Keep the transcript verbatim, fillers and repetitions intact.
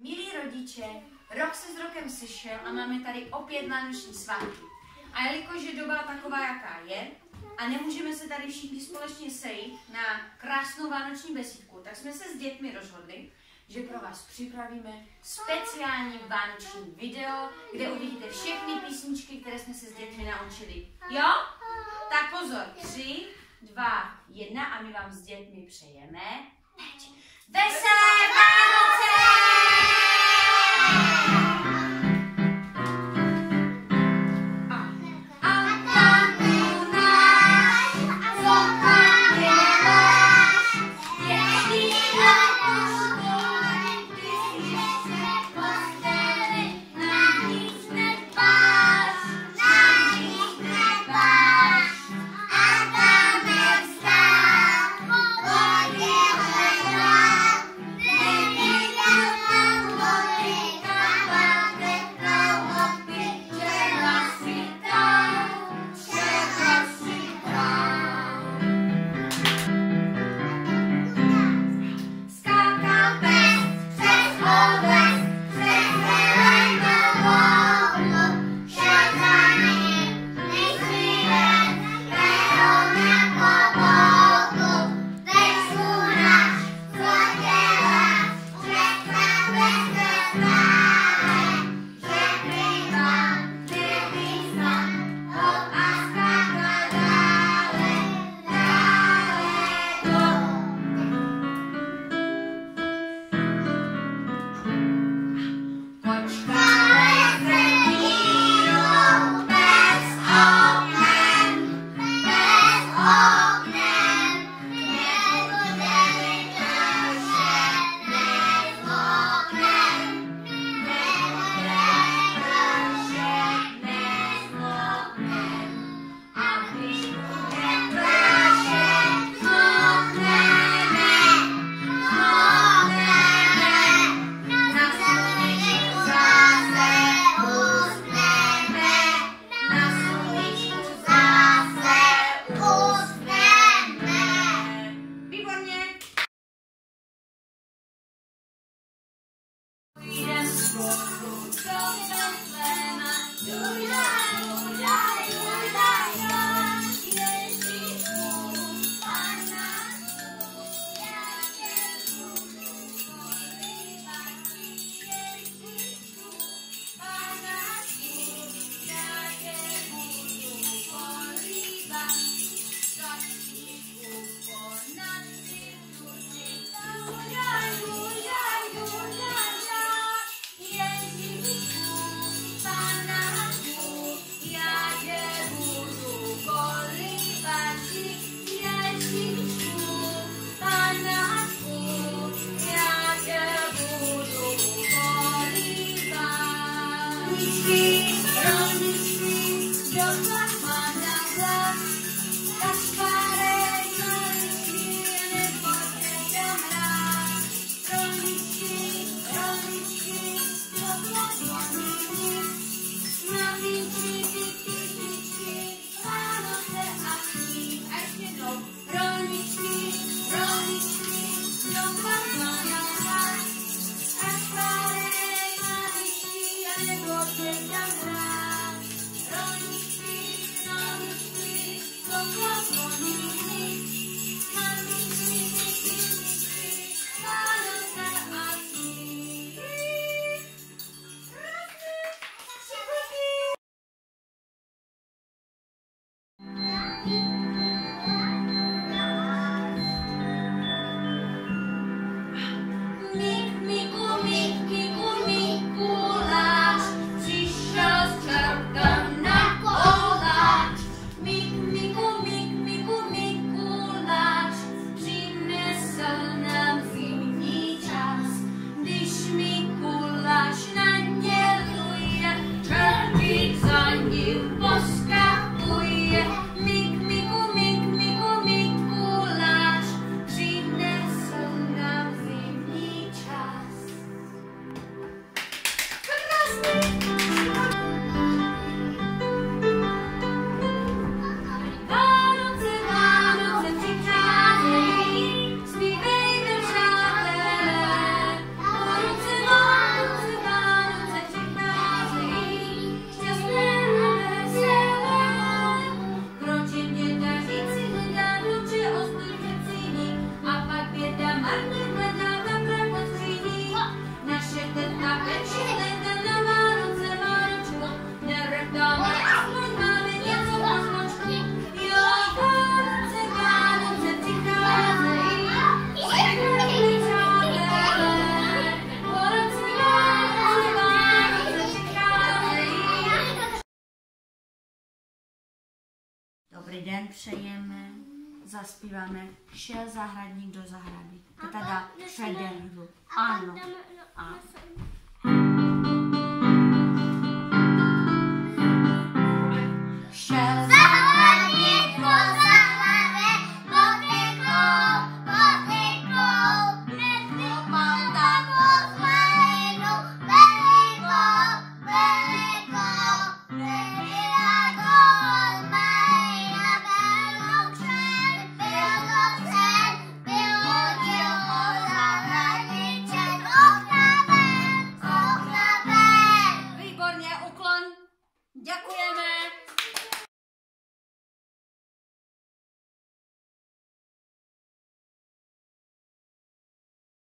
Milí rodiče, rok se s rokem sešel a máme tady opět vánoční svátky. A jelikož je doba taková, jaká je, a nemůžeme se tady všichni společně sejít na krásnou vánoční besídku, tak jsme se s dětmi rozhodli, že pro vás připravíme speciální vánoční video, kde uvidíte všechny písničky, které jsme se s dětmi naučili. Jo? Tak pozor, tři, dva, jedna a my vám s dětmi přejeme teď veselé Vánoce! Čas. den přejeme, zaspíváme Šel zahradník do zahrady. To teda předehru. Ano, ano.